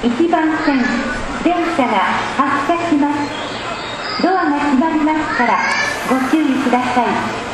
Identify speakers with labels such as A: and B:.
A: 1番線電車が発車します。ドアが閉まりますからご注意ください。